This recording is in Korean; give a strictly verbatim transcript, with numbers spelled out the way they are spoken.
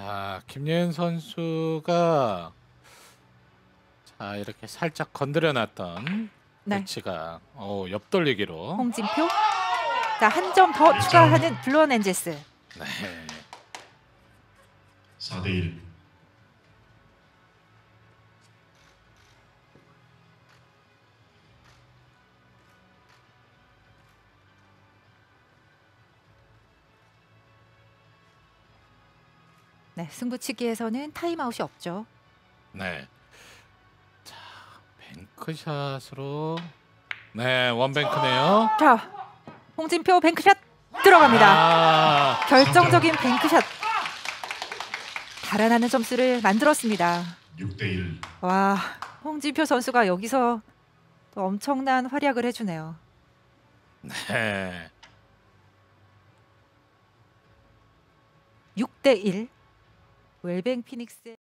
자, 김예은 선수가 자 이렇게 살짝 건드려 놨던 네. 배치가 어, 옆돌리기로. 홍진표. 자, 한 점 더 추가하는 블루원 엔젤스. 네. 사 대 일. 네, 승부치기에서는 타임아웃이 없죠. 네. 자, 뱅크샷으로 네, 원뱅크네요. 자, 홍진표 뱅크샷 들어갑니다. 아, 결정적인 뱅크샷. 달아나는 점수를 만들었습니다. 육 대 일. 와, 홍진표 선수가 여기서 또 엄청난 활약을 해주네요. 네. 육 대 일. 웰뱅 피닉스.